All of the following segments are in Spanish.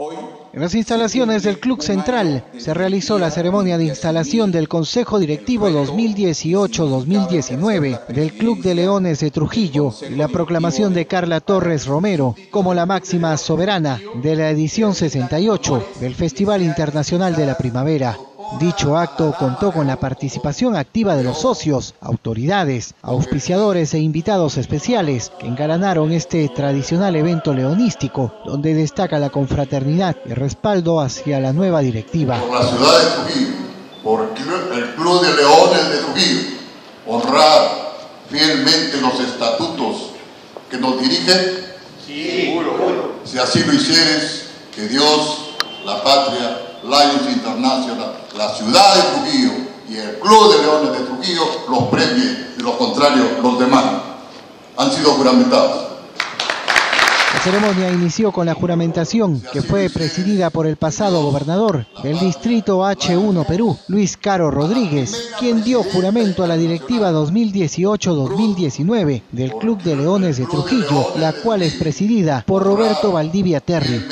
En las instalaciones del Club Central se realizó la ceremonia de instalación del Consejo Directivo 2018-2019 del Club de Leones de Trujillo y la proclamación de Carla Torres Romero como la máxima soberana de la edición 68 del Festival Internacional de la Primavera. Dicho acto contó con la participación activa de los socios, autoridades, auspiciadores e invitados especiales que engalanaron este tradicional evento leonístico, donde destaca la confraternidad y respaldo hacia la nueva directiva. Por la ciudad de Trujillo, por el Club de Leones de Trujillo, honrar fielmente los estatutos que nos dirigen. Sí, si así lo hicieres, que Dios, la patria, Lions International, la ciudad de Trujillo y el Club de Leones de Trujillo los premie, de lo contrario los demás han sido juramentados. La ceremonia inició con la juramentación, que fue presidida por el pasado gobernador del distrito H1 Perú, Luis Caro Rodríguez, quien dio juramento a la directiva 2018-2019 del Club de Leones de Trujillo, la cual es presidida por Roberto Valdivia Terry.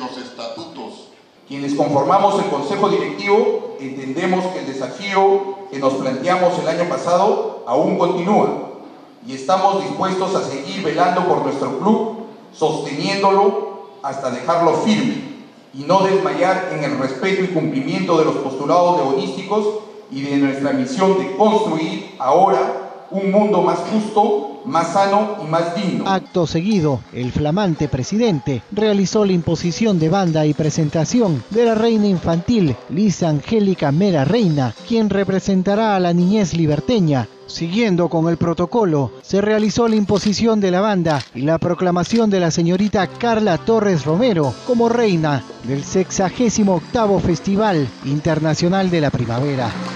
Quienes conformamos el Consejo Directivo entendemos que el desafío que nos planteamos el año pasado aún continúa y estamos dispuestos a seguir velando por nuestro club, sosteniéndolo hasta dejarlo firme y no desmayar en el respeto y cumplimiento de los postulados leonísticos y de nuestra misión de construir ahora un mundo más justo, más sano y más digno. Acto seguido, el flamante presidente realizó la imposición de banda y presentación de la reina infantil Lisa Angélica Mera Reina, quien representará a la niñez liberteña. Siguiendo con el protocolo, se realizó la imposición de la banda y la proclamación de la señorita Carla Torres Romero como reina del 68º Festival Internacional de la Primavera.